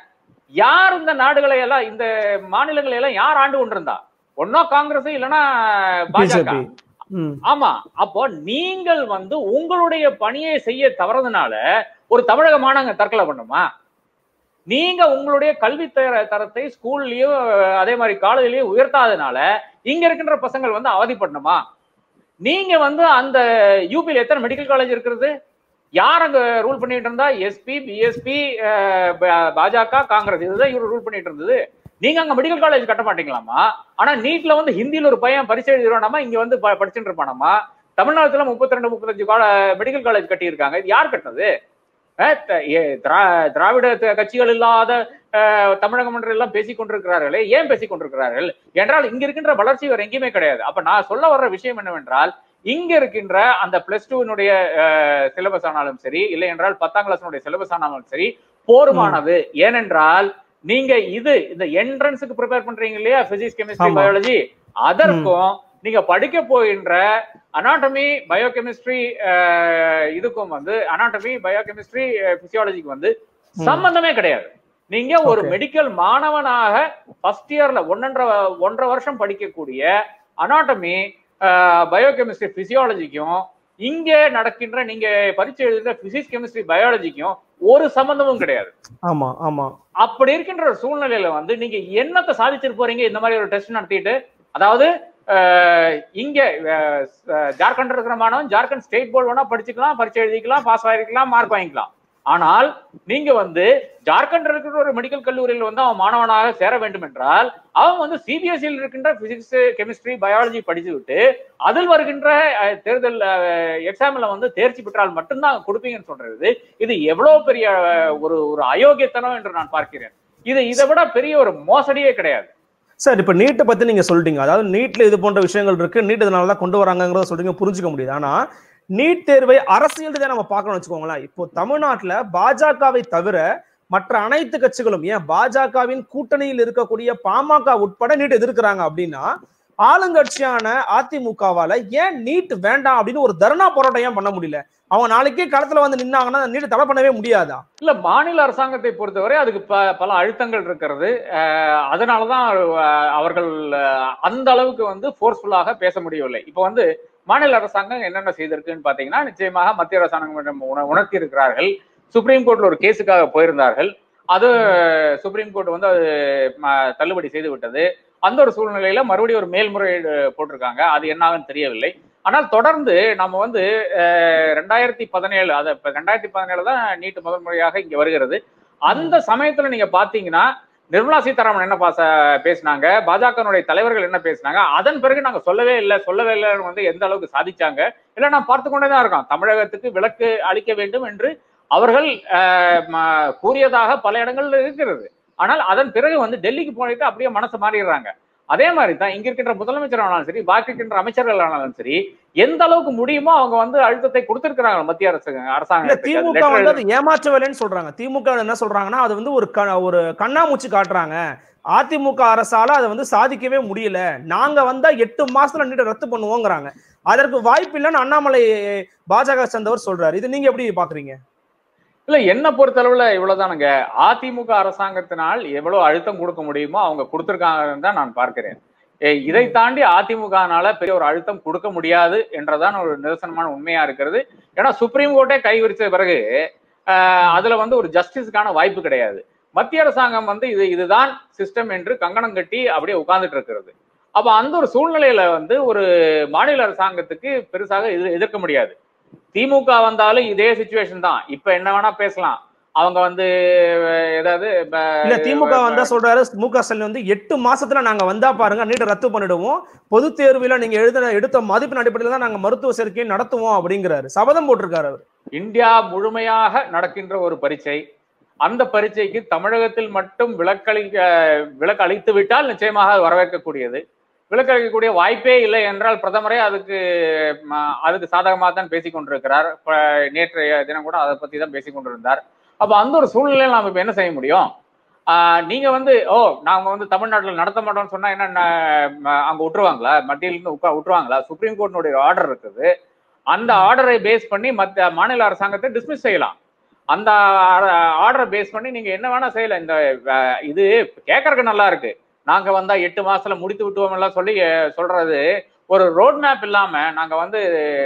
யார் இந்த நாடுகளை எல்லாம் இந்த மாநிலங்களை எல்லாம் யார் ஆண்டு கொண்டிருந்தா? ஒன்னா காங்கிரஸ் இல்லைன்னா பாஜக. ஆமா, அப்போ நீங்கள் வந்து உங்களுடைய பணியை செய்ய தவறதுனால ஒரு தமிழக மாணவங்க தற்கொலை பண்ணுமா? நீங்க உங்களுடைய கல்வி தரத்தை ஸ்கூல்லயும் அதே மாதிரி காலேஜ்லயும் உயர்த்தாதனால இங்க இருக்கின்ற பசங்கள் வந்து அவதிப்படணுமா? நீங்க வந்து அந்த யூபியில் எத்தனை மெடிக்கல் காலேஜ் இருக்கிறது? யார் அங்க ரூல் பண்ணிட்டு இருந்தா? எஸ்பி, பிஎஸ்பி, பாஜக, காங்கிரஸ், இதுதான் இவரு ரூல் பண்ணிட்டு இருந்தது. நீங்க அங்க மெடிக்கல் காலேஜ் கட்ட மாட்டீங்களாமா? ஆனா நீட்ல வந்து ஹிந்தியில ஒரு பையன் பரிசு எழுதிடுவானாமா, இங்க வந்து படிச்சுட்டு இருப்பானாமா? தமிழ்நாட்டுல முப்பத்தி ரெண்டு முப்பத்தஞ்சு மெடிக்கல் காலேஜ் கட்டி இருக்காங்க. இது யார் கட்டினது? திராவிட கட்சிகள் இல்லாத தமிழகம் என்று எல்லாம் பேசிக் கொண்டிருக்கிறார்களே, ஏன் பேசிக் கொண்டிருக்கிறார்கள் என்றால் இங்க இருக்கின்ற வளர்ச்சி வேற எங்கேயுமே கிடையாது. அப்ப நான் சொல்ல வர்ற விஷயம் என்னவென்றால், இங்க இருக்கின்ற அந்த பிளஸ் டூனுடைய சிலபஸ் ஆனாலும் சரி, இல்லை என்றால் பத்தாம் கிளாஸ் சிலபஸ் ஆனாலும் சரி போருமானது. ஏனென்றால் நீங்க இது இந்த என்ட்ரன்ஸுக்கு ப்ரிப்பேர் பண்றீங்க இல்லையா, பிசிக்ஸ், கெமிஸ்ட்ரி, பயாலஜி, அதற்கும் நீங்க படிக்க போகின்ற அனாட்டமி, பயோகெமிஸ்ட்ரி, இதுக்கும் வந்து அனாட்டமி, பயோகெமிஸ்ட்ரி, பிசியாலஜிக்கு வந்து சம்பந்தமே கிடையாது. நீங்க ஒரு மெடிக்கல் மாணவனாக ஃபர்ஸ்ட் இயர்ல ஒன்றரை ஒன்றரை வருஷம் படிக்கக்கூடிய அனாட்டமி, பயோகெமிஸ்ட்ரி, பிசியாலஜிக்கும் இங்க நடக்கின்ற நீங்க பரீட்சை எழுதுகிற பிசிக்ஸ், கெமிஸ்ட்ரி, பயாலஜிக்கும் ஒரு சம்பந்தமும் கிடையாது. ஆமா ஆமா. அப்படி இருக்கின்ற ஒரு சூழ்நிலையில வந்து நீங்க என்னத்தை சாதிச்சிட்டு போறீங்க இந்த மாதிரி ஒரு டெஸ்ட் நடத்திட்டு? அதாவது இங்க ஜார்க்கண்ட் இருக்கிற மாணவன் ஜார்க்கண்ட் ஸ்டேட் போர்டு வேணா படிச்சுக்கலாம், பரீட்சை எழுதிக்கலாம், பாஸ் ஆகிக்கலாம், மார்க் வாங்கிக்கலாம். ஆனால் நீங்க வந்து ஜார்க்கண்ட் இருக்கிற ஒரு மெடிக்கல் கல்லூரியில் வந்து அவன் மாணவனாக சேர வேண்டும் என்றால் அவன் வந்து சிபிஎஸ்இ இருக்கின்ற பிசிக்ஸ், கெமிஸ்ட்ரி, பயாலஜி படிச்சு விட்டு அதில் வருகின்ற தேர்தல் எக்ஸாம்ல வந்து தேர்ச்சி பெற்றால் மட்டும்தான் கொடுப்பீங்கன்னு சொல்றது. இது எவ்வளவு பெரிய ஒரு ஒரு அயோக்கியத்தனம் என்று நான் பார்க்கிறேன். இது இதை விட பெரிய ஒரு மோசடியே கிடையாது. சார், இப்ப நீட்டை பத்தி நீங்க சொல்லிட்டீங்க. அதாவது நீட்ல இது போன்ற விஷயங்கள் இருக்கு, நீட் இதனாலதான் கொண்டு வராங்கிறத சொல்றீங்க, புரிஞ்சுக்க முடியுது. ஆனா நீட் தேர்வை அரசியல் தான் நம்ம பார்க்கணும்னு வச்சுக்கோங்களேன். இப்போ தமிழ்நாட்டுல பாஜகவை தவிர மற்ற அனைத்து கட்சிகளும், ஏன் பாஜகவின் கூட்டணியில் இருக்கக்கூடிய பாமக உட்பட நீட் எதிர்க்கிறாங்க அப்படின்னா, ஆளுங்கட்சியான அதிமுகவால ஏன் நீட் வேண்டாம் அப்படின்னு ஒரு தர்ணா போராட்டம் ஏன் பண்ண முடியல? அவங்க நாளைக்கே களத்துல வந்து நின்னாங்கன்னா நீட் தடை பண்ணவே முடியாதா? இல்ல, மாநில அரசாங்கத்தை பொறுத்தவரை அதுக்கு பல அழுத்தங்கள் இருக்கிறது. அதனாலதான் அவர்கள் அந்த அளவுக்கு வந்து போர்ஸ்ஃபுல்லாக பேச முடியவில்லை. இப்ப வந்து மாநில அரசாங்கம் என்னென்ன செய்திருக்குன்னு பாத்தீங்கன்னா, நிச்சயமாக மத்திய அரசாங்கம் உணர்த்தி இருக்கிறார்கள். சுப்ரீம் கோர்ட்ல ஒரு கேஸுக்காக போயிருந்தார்கள். அது சுப்ரீம் கோர்ட் வந்து அது தள்ளுபடி செய்து விட்டது. அந்த ஒரு சூழ்நிலையில மறுபடியும் ஒரு மேல்முறையீடு போட்டிருக்காங்க. அது என்னாகன்னு தெரியவில்லை. ஆனால் தொடர்ந்து நம்ம வந்து ரெண்டாயிரத்தி பதினேழு அதை ரெண்டாயிரத்தி பதினேழு தான் நீட் முதல் முறையாக இங்க வருகிறது. அந்த சமயத்துல நீங்க பாத்தீங்கன்னா நிர்மலா சீதாராமன் என்ன பாச பேசினாங்க, பாஜகனுடைய தலைவர்கள் என்ன பேசினாங்க, அதன் பிறகு நாங்க சொல்லவே இல்லை சொல்லவே இல்லைன்னு வந்து எந்த அளவுக்கு சாதிச்சாங்க இல்லை நான் பார்த்து கொண்டேதான் இருக்கோம். தமிழகத்துக்கு விலக்கு அளிக்க வேண்டும் என்று அவர்கள் கூறியதாக பல இடங்கள்ல இருக்கிறது. ஆனால் அதன் பிறகு வந்து டெல்லிக்கு போயிட்டு அப்படியே மனசு மாறிடுறாங்க. அதே மாதிரி தான் இங்க இருக்கின்ற முதலமைச்சர் ஆனாலும் சரி, பாக்கி இருக்கின்ற அமைச்சர்கள் ஆனாலும் சரி, எந்த அளவுக்கு முடியுமோ அவங்க வந்து அழுத்தத்தை கொடுத்திருக்கிறாங்க மத்திய அரசு அரசாங்கம். திமுக வந்து அது ஏமாற்ற வேலைன்னு சொல்றாங்க. திமுக என்ன சொல்றாங்கன்னா, அது வந்து ஒரு ஒரு கண்ணாமூச்சி காட்டுறாங்க. அதிமுக அரசால அதை வந்து சாதிக்கவே முடியல, நாங்க வந்தா எட்டு மாசத்துல நீட்டை ரத்து பண்ணுவோங்கிறாங்க. அதற்கு வாய்ப்பு இல்லைன்னு அண்ணாமலை பாஜக சேர்ந்தவர் சொல்றாரு. இது நீங்க எப்படி பாக்குறீங்க? இல்ல, என்ன பொறுத்தளவுல இவ்வளவுதானுங்க. அதிமுக அரசாங்கத்தினால் எவ்வளவு அழுத்தம் கொடுக்க முடியுமோ அவங்க கொடுத்திருக்காங்கன்னு தான் நான் பார்க்கிறேன். இதை தாண்டி அதிமுகனால பெரிய ஒரு அழுத்தம் கொடுக்க முடியாது என்றதான் ஒரு நிதர்சனமான உண்மையா இருக்கிறது. ஏன்னா சுப்ரீம் கோர்ட்டே கை விரிச்ச பிறகு ஆஹ் அதுல வந்து ஒரு ஜஸ்டிஸுக்கான வாய்ப்பு கிடையாது. மத்திய அரசாங்கம் வந்து இது இதுதான் சிஸ்டம் என்று கங்கணம் கட்டி அப்படியே உட்கார்ந்துட்டு இருக்கிறது. அப்ப அந்த ஒரு சூழ்நிலையில வந்து ஒரு மாநில அரசாங்கத்துக்கு பெருசாக இது எதிர்க்க முடியாது. திமுக வந்தாலும் இதே சிச்சுவேஷன் தான். இப்ப என்ன வேணா பேசலாம். அவங்க வந்து ஏதாவது இல்ல, திமுக வந்தா சொல்றாரு மு க ஸ்டாலின் வந்து எட்டு மாசத்துல நாங்க வந்தா பாருங்க நீட்டை ரத்து பண்ணிடுவோம், பொது தேர்வுல நீங்க எழுத எடுத்த மதிப்பின் அடிப்படையில் தான் நாங்க மருத்துவ சேர்க்கையை நடத்துவோம் அப்படிங்கிறாரு. சபதம் போட்டிருக்காரு அவர். இந்தியா முழுமையாக நடக்கின்ற ஒரு பரீட்சை, அந்த பரீட்சைக்கு தமிழகத்தில் மட்டும் விலக்களிக்க விலக்கு அளித்து விட்டால் நிச்சயமாக வரவேற்கக்கூடியது. விலக்கு அளிக்கக்கூடிய வாய்ப்பே இல்லை என்றால் பிரதமரே அதுக்கு அதுக்கு சாதகமாக தான் பேசிக் கொண்டிருக்கிறார். நேற்றைய தினம் கூட அதை பத்தி தான் பேசிக் கொண்டிருந்தார். அப்ப அந்த ஒரு சூழ்நிலையில் நாம இப்ப என்ன செய்ய முடியும்? ஆஹ் நீங்க வந்து ஓ நாங்க வந்து தமிழ்நாட்டில் நடத்த மாட்டோம்னு சொன்னா என்ன அங்க விட்டுருவாங்களா? மத்தியில இருந்து விட்டுருவாங்களா? சுப்ரீம் கோர்ட்டினுடைய ஆர்டர் இருக்குது. அந்த ஆர்டரை பேஸ் பண்ணி மத்திய மாநில அரசாங்கத்தை டிஸ்மிஸ் செய்யலாம். அந்த ஆர்டரை பேஸ் பண்ணி நீங்க என்ன வேணா செய்யல. இந்த இது கேட்கறதுக்கு நல்லா இருக்கு, நாங்க வந்தா எட்டு மாசத்துல முடித்து விட்டுவோம் எல்லாம் சொல்லி சொல்றது, ஒரு ரோட் மேப் இல்லாம நாங்க வந்து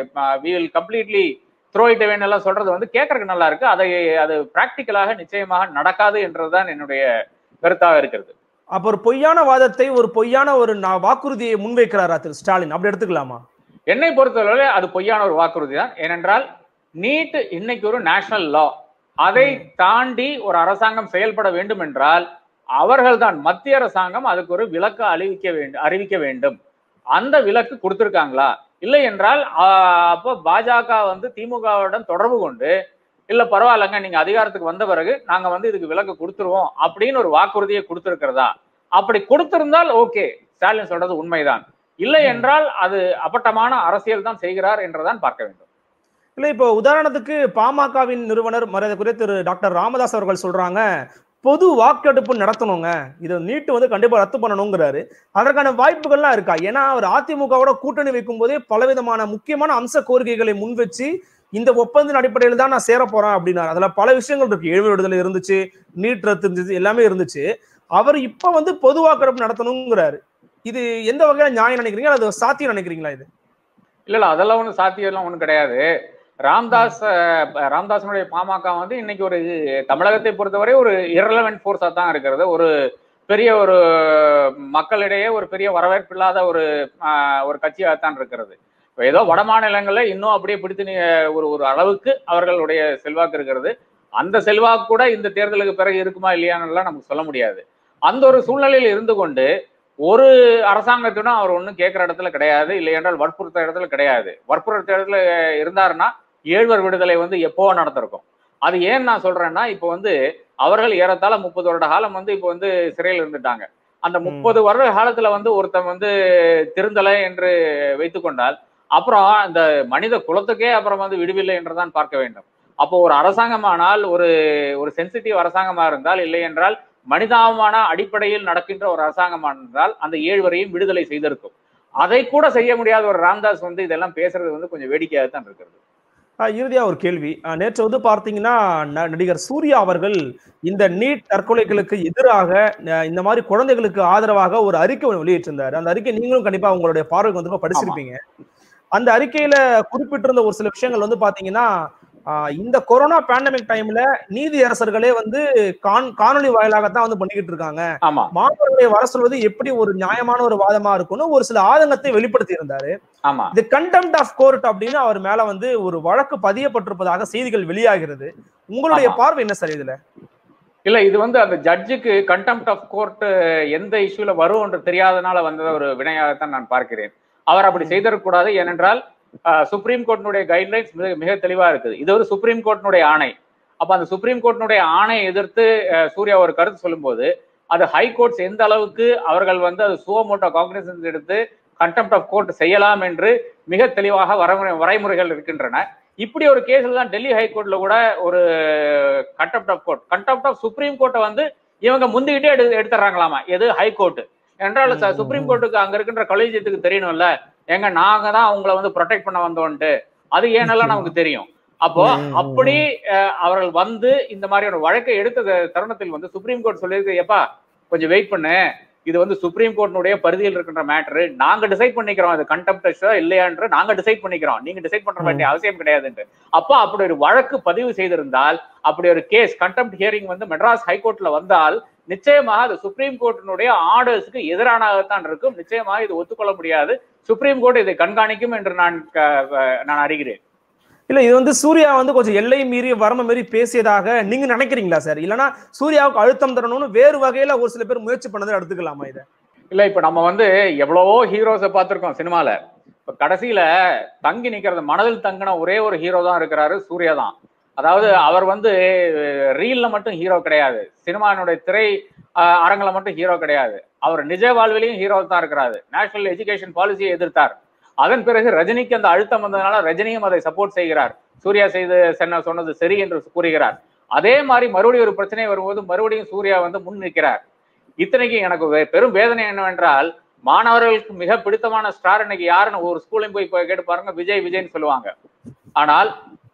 we will completely throw it away எல்லாம் சொல்றது வந்து கேட்கறதுக்கு நல்லா இருக்கு. அதை அது பிராக்டிக்கலாக நிச்சயமாக நடக்காது என்றதுதான் என்னுடைய கருத்தாக இருக்கிறது. அப்ப ஒரு பொய்யான வாதத்தை, ஒரு பொய்யான ஒரு வாக்குறுதியை முன்வைக்கிறாரா திரு ஸ்டாலின், அப்படி எடுத்துக்கலாமா? என்னை பொறுத்தவரை அது பொய்யான ஒரு வாக்குறுதி தான். ஏனென்றால் நீட் இன்னைக்கு ஒரு நேஷனல் லா, அதை தாண்டி ஒரு அரசாங்கம் செயல்பட வேண்டும் என்றால் அவர்கள் தான், மத்திய அரசாங்கம் அதுக்கு ஒரு விலக்கு அறிவிக்க வேண்டும் அறிவிக்க வேண்டும். அந்த விலக்கு கொடுத்திருக்காங்களா? இல்லை என்றால் அப்போ பாஜக வந்து திமுகவுடன் தொடர்பு கொண்டு இல்ல பரவாயில்லங்க நீங்க அதிகாரத்துக்கு வந்த பிறகு நாங்க வந்து இதுக்கு விலக்கு கொடுத்துருவோம் அப்படின்னு ஒரு வாக்குறுதியை கொடுத்திருக்கிறதா? அப்படி கொடுத்திருந்தால் ஓகே, ஸ்டாலின் சொல்றது உண்மைதான். இல்லை என்றால் அது அப்பட்டமான அரசியல் தான் செய்கிறார் என்றுதான் பார்க்க வேண்டும். இல்ல, இப்போ உதாரணத்துக்கு பாமகவின் நிறுவனர் மரியாதைக்குரிய திரு டாக்டர் ராமதாஸ் அவர்கள் சொல்றாங்க, பொது வாக்கெடுப்பு நடத்தணுங்க, இதை நீட்டு வந்து கண்டிப்பா ரத்து பண்ணணுங்கிறாரு. அதற்கான வாய்ப்புகள்லாம் இருக்கா? ஏன்னா அவர் அதிமுகவோட கூட்டணி வைக்கும் போதே பலவிதமான முக்கியமான அம்ச கோரிக்கைகளை முன் வச்சு இந்த ஒப்பந்தத்தின் அடிப்படையில் தான் நான் சேர போறேன் அப்படின்னாரு. அதுல பல விஷயங்கள் இருக்கு, எழுவு விடுதலை இருந்துச்சு, நீட் ரத்து இருந்துச்சு, எல்லாமே இருந்துச்சு. அவர் இப்ப வந்து பொது வாக்கெடுப்பு நடத்தணுங்கிறாரு. இது எந்த வகையில நியாயம் நினைக்கிறீங்க, அது சாத்தியம் நினைக்கிறீங்களா? இது இல்ல இல்ல அதெல்லாம் ஒன்றும் சாத்தியம் எல்லாம் ஒன்றும் கிடையாது. ராம்தாஸ் ராம்தாஸனுடைய பாமக வந்து இன்னைக்கு ஒரு தமிழகத்தை பொறுத்தவரை ஒரு இரலவென்ட் ஃபோர்ஸா தான் இருக்கிறது. ஒரு பெரிய ஒரு மக்களிடையே ஒரு பெரிய வரவேற்பு இல்லாத ஒரு ஒரு கட்சியாகத்தான் இருக்கிறது. ஏதோ வட மாநிலங்கள்ல இன்னும் அப்படியே பிடித்து ஒரு ஒரு அளவுக்கு அவர்களுடைய செல்வாக்கு இருக்கிறது. அந்த செல்வாக்கு கூட இந்த தேர்தலுக்கு பிறகு இருக்குமா இல்லையான்னு நமக்கு சொல்ல முடியாது. அந்த ஒரு சூழ்நிலையில் இருந்து கொண்டு ஒரு அரசாங்கத்துடன் அவர் ஒன்றும் கேட்கிற இடத்துல கிடையாது, இல்லை என்றால் வற்புறுத்த இடத்துல கிடையாது. வற்புறுத்த இடத்துல இருந்தாருன்னா ஏழ்வர் விடுதலை வந்து எப்போ நடத்திருக்கும். அது ஏன் நான் சொல்றேன்னா, இப்போ வந்து அவர்கள் ஏறத்தாழ முப்பது வருட காலம் வந்து இப்போ வந்து சிறையில் இருந்துட்டாங்க. அந்த முப்பது வருட காலத்துல வந்து ஒருத்தன் வந்து திருந்தலை என்று வைத்துக் கொண்டால் அப்புறம் அந்த மனித குலத்துக்கே அப்புறம் வந்து விடுவில்லை என்றுதான் பார்க்க வேண்டும். அப்போ ஒரு அரசாங்கமானால் ஒரு ஒரு சென்சிட்டிவ் அரசாங்கமா இருந்தால், இல்லை என்றால் மனிதாபமான அடிப்படையில் நடக்கின்ற ஒரு அரசாங்கமா இருந்தால் அந்த ஏழ்வரையும் விடுதலை செய்திருக்கும். அதை கூட செய்ய முடியாத ஒரு ராம்தாஸ் வந்து இதெல்லாம் பேசுறது வந்து கொஞ்சம் வேடிக்கையாகத்தான் இருக்கிறது. இறுதியா ஒரு கேள்வி, நேற்று வந்து பார்த்தீங்கன்னா நடிகர் சூர்யா அவர்கள் இந்த நீட் தற்கொலைகளுக்கு எதிராக இந்த மாதிரி குழந்தைகளுக்கு ஆதரவாக ஒரு அறிக்கை வெளியிட்டிருந்தாரு. அந்த அறிக்கை நீங்களும் கண்டிப்பா உங்களுடைய பார்வைக்கு வந்து படிச்சிருப்பீங்க. அந்த அறிக்கையில குறிப்பிட்டிருந்த ஒரு சில விஷயங்கள் வந்து பாத்தீங்கன்னா, இந்த கொரோனா பேண்டமிக் டைம்ல நீதி அரசர்களே வந்து காணொலி வாயிலாகத்தான் வந்து பண்ணிக்கிட்டு இருக்காங்க, மாணவர்களை வர சொல்வது எப்படி ஒரு நியாயமான ஒரு வாதமா இருக்கும்னு ஒரு சில ஆதங்கத்தை வெளிப்படுத்தி இருந்தாரு. இது கண்டெம்ட் ஆஃப் கோர்ட் அப்படின்னு அவர் மேல வந்து ஒரு வழக்கு பதியப்பட்டிருப்பதாக செய்திகள் வெளியாகிறது. உங்களுடைய பார்வை என்ன சார் இதுல? இல்ல, இது வந்து அந்த ஜட்ஜுக்கு கண்டெம்ட் ஆஃப் கோர்ட் எந்த இஷ்யூல வரும் என்று தெரியாதனால வந்த ஒரு வினையாகத்தான் நான் பார்க்கிறேன். அவர் அப்படி செய்திடக்கூடாது. ஏனென்றால் சுப்ரீம் கோர்ட்டினுடைய கைட்லைன்ஸ் மிக மிக தெளிவா இருக்குது. இது ஒரு சுப்ரீம் கோர்ட்டினுடைய ஆணை. அப்ப அந்த சுப்ரீம் கோர்ட்டினுடைய ஆணையை எதிர்த்து சூர்யா ஒரு கருத்து சொல்லும் போது அது ஹை கோர்ட்ஸ் எந்த அளவுக்கு அவர்கள் வந்து அது சுவமோட்டோ காக்னிசன்ஸ் எடுத்து கண்டெம்ட் ஆஃப் கோர்ட் செய்யலாம் என்று மிக தெளிவாக வரைமுறை வரைமுறைகள் இருக்கின்றன. இப்படி ஒரு கேஸ்ல தான் டெல்லி ஹைகோர்ட்ல கூட ஒரு contempt of court contempt of supreme கோர்ட்டை வந்து இவங்க முந்திக்கிட்டே எடு எடுத்துறாங்களாமா. எது ஹைகோர்ட் என்றால் சுப்ரீம் கோர்ட்டுக்கு அங்க இருக்கின்ற கொலீஜியத்துக்கு தெரியணும்ல, எங்க நாங்க தான் அவங்களை வந்து ப்ரொடெக்ட் பண்ண வந்தோன்ட்டு, அது ஏனெல்லாம் நமக்கு தெரியும். அப்போ அப்படி அவர்கள் வந்து இந்த மாதிரி ஒரு வழக்கை எடுத்த தருணத்தில் வந்து சுப்ரீம் கோர்ட் சொல்லியிருக்கு, எப்பா கொஞ்சம் வெயிட் பண்ணு, இது வந்து சுப்ரீம் கோர்ட்டினுடைய பரிதியில் இருக்கின்ற மேட்டரு, நாங்க டிசைட் பண்ணிக்கிறோம் அது கண்டெம்ப்டா இல்லையான்று நாங்க டிசைட் பண்ணிக்கிறோம், நீங்க டிசைட் பண்ற வேண்டிய அவசியம் கிடையாதுன்னு. அப்போ அப்படி ஒரு வழக்கு பதிவு செய்திருந்தால், அப்படி ஒரு கேஸ் கண்டெம்ப்ட் ஹியரிங் வந்து மெட்ராஸ் ஹைகோர்ட்ல வந்தால் நிச்சயமாக அது சுப்ரீம் கோர்ட்டினுடைய ஆர்டர்ஸுக்கு எதிரானதான் இருக்கும். நிச்சயமாக இது ஒத்துக்கொள்ள முடியாது. சுப்ரீம் கோர்ட் இதை கண்காணிக்கும் என்று நான் நான் அறிகிறேன். இல்ல, இது வந்து சூர்யா வந்து கொஞ்சம் எல்லை மீறி வரம்பு மீறி பேசியதாக நீங்க நினைக்கிறீங்களா சார்? இல்லைன்னா சூர்யாவுக்கு அழுத்தம் தரணும்னு வேறு வகையில ஒரு சில பேர் முயற்சி பண்ணதை எடுத்துக்கலாமா இதை? இல்ல, இப்ப நம்ம வந்து எவ்வளவோ ஹீரோஸை பார்த்திருக்கோம் சினிமால. இப்ப கடைசியில தங்கி நிக்கிறது, மனதில் தங்கின ஒரே ஒரு ஹீரோ தான் இருக்கிறாரு, சூர்யா தான். அதாவது அவர் வந்து ரீல்ல மட்டும் ஹீரோ கிடையாது, சினிமானுடைய திரை அரங்கில மட்டும் ஹீரோ கிடையாது, அவர் நிஜ வாழ்விலையும் ஹீரோ தான் இருக்கிறாரு. நேஷனல் எஜுகேஷன் பாலிசியை எதிர்த்தார். அதன் பிறகு ரஜினிக்கு அந்த அழுத்தம் வந்ததுனால ரஜினியும் அதை சப்போர்ட் செய்கிறார். சூர்யா செய்து சென்ன சொன்னது சரி என்று கூறுகிறார். அதே மாதிரி மறுபடியும் ஒரு பிரச்சனை வரும்போது மறுபடியும் சூர்யா வந்து முன் நிற்கிறார். இத்தனைக்கு எனக்கு பெரும் வேதனை என்னவென்றால், மாணவர்களுக்கு மிக பிடித்தமான ஸ்டார் இன்னைக்கு யாருன்னு ஒரு ஸ்கூலையும் போய் கேட்டு பாருங்க, விஜய் விஜய்ன்னு சொல்லுவாங்க. ஆனால்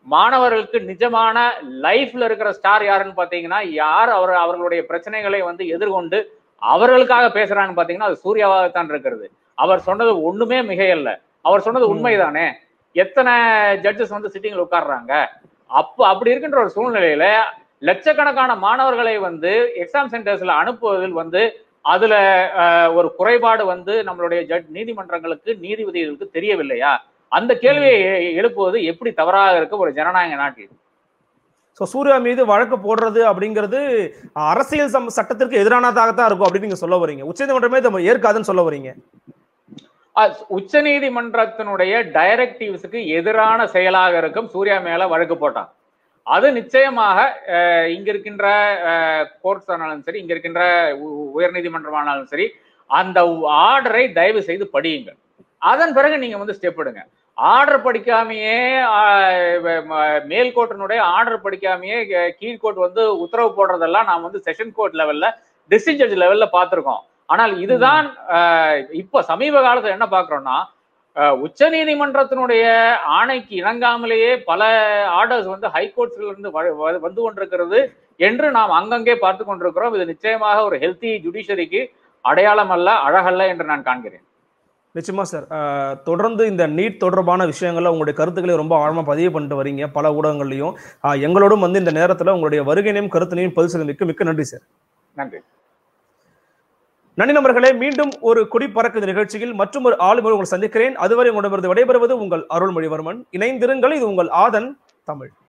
மாணவர்களுக்கு நிஜமான லைஃப்ல இருக்கிற ஸ்டார் யாருன்னு பாத்தீங்கன்னா, யார் அவர் அவர்களுடைய பிரச்சனைகளை வந்து எதிர்கொண்டு அவர்களுக்காக பேசுறான்னு பாத்தீங்கன்னா அது சூர்யாவாகத்தான் இருக்கிறது. அவர் சொன்னது ஒண்ணுமே மிகையல்ல. அவர் சொன்னது உண்மைதானே. எத்தனை ஜட்ஜஸ் வந்து சிட்டிங்ல உட்கார்றாங்க. அப்ப அப்படி இருக்கின்ற ஒரு சூழ்நிலையில லட்சக்கணக்கான மாணவர்களை வந்து எக்ஸாம் சென்டர்ஸ்ல அனுப்புவதில் வந்து அதுல ஒரு குறைபாடு வந்து நம்மளுடைய ஜட்ஜ் நீதிமன்றங்களுக்கு நீதிபதிகளுக்கு தெரியவில்லையா? அந்த கேள்வியை எழுப்புவது எப்படி தவறாக இருக்கு ஒரு ஜனநாயக நாட்டில்? சூர்யா மீது வழக்கு போடுறது அப்படிங்கிறது அரசியல் சட்டத்திற்கு எதிரானதாகத்தான் இருக்கும் அப்படின்னு நீங்க சொல்ல வரீங்க. உச்சநீதிமன்றமே இதை ஏற்காதுன்னு சொல்ல வரீங்க. உச்ச நீதிமன்றத்தினுடைய டைரக்டிவ்ஸுக்கு எதிரான செயலாக இருக்கும் சூர்யா மேல வழக்கு போட்டான். அது நிச்சயமாக இங்க இருக்கின்ற கோர்ட்ஸ் ஆனாலும் சரி, இங்க இருக்கின்ற உயர் நீதிமன்றமானாலும் சரி, அந்த ஆர்டரை தயவு செய்து படியுங்கள். அதன் பிறகு நீங்க வந்து ஸ்டெப் எடுங்க. ஆர்டர் படிக்காமையே மேல்கோர்ட்டினுடைய ஆர்டர் படிக்காமையே கீழ்கோர்ட் வந்து உத்தரவு போடுறதெல்லாம் நாம் வந்து செஷன் கோர்ட் லெவல்ல டிஸ்ட்ரிக்ட் ஜட்ஜ் லெவல்ல பார்த்திருக்கோம். ஆனால் இதுதான் இப்ப சமீப காலத்துல என்ன பாக்குறோம்னா, உச்ச நீதிமன்றத்தினுடைய ஆணைக்கு இணங்காமலேயே பல ஆர்டர்ஸ் வந்து ஹைகோர்ட்ஸ்ல இருந்து வந்து கொண்டிருக்கிறது என்று நாம் அங்கங்கே பார்த்து கொண்டிருக்கிறோம். இது நிச்சயமாக ஒரு ஹெல்த்தி ஜுடிஷியரிக்கு அடையாளம் அல்ல, அழகல்ல என்று நான் காண்கிறேன். நிச்சயமா சார். தொடர்ந்து இந்த நீட் தொடர்பான விஷயங்கள்ல உங்களுடைய கருத்துக்களை ரொம்ப ஆழமா பதிவு பண்ணிட்டு வரீங்க பல ஊடகங்கள்லையும். எங்களோடும் வந்து இந்த நேரத்துல உங்களுடைய வருகையினையும் கருத்தினையும் பதிவு செய்தமைக்கு மிக்க நன்றி சார். நன்றி. நன்றி நண்பர்களே. மீண்டும் ஒரு கொடி பறக்குது நிகழ்ச்சியில் மற்றும் ஒரு ஆளுமை உங்களை சந்திக்கிறேன். அதுவரை உங்களிடமிருந்து விடைபெறுவது உங்கள் அருள்மொழிவர்மன். இணைந்திருங்கள். இது உங்கள் ஆதன் தமிழ்.